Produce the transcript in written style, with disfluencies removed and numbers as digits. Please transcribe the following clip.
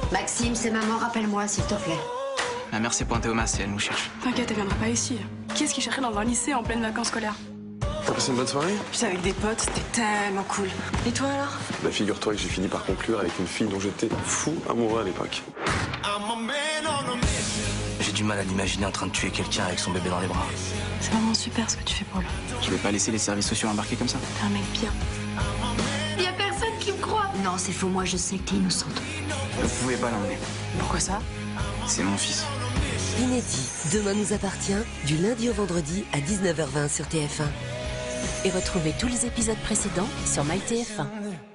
Maxime, c'est maman, rappelle-moi, s'il te plaît. Ma mère s'est pointée au masque et elle nous cherche. T'inquiète, elle viendra pas ici. Qui est-ce qui cherchait dans un lycée en pleine vacances scolaires? T'as passé une bonne soirée? J'étais avec des potes, c'était tellement cool. Et toi alors? Bah figure-toi que j'ai fini par conclure avec une fille dont j'étais fou amoureux à l'époque. J'ai du mal à l'imaginer en train de tuer quelqu'un avec son bébé dans les bras. C'est vraiment super ce que tu fais pour lui. Je vais pas laisser les services sociaux embarquer comme ça. T'es un mec bien. Y a personne qui me croit. Non, c'est faux, moi je sais que t'es innocente. Vous pouvez pas l'emmener. Pourquoi ça? C'est mon fils. Inédit, Demain nous appartient, du lundi au vendredi à 19h20 sur TF1. Et retrouvez tous les épisodes précédents sur MyTF1.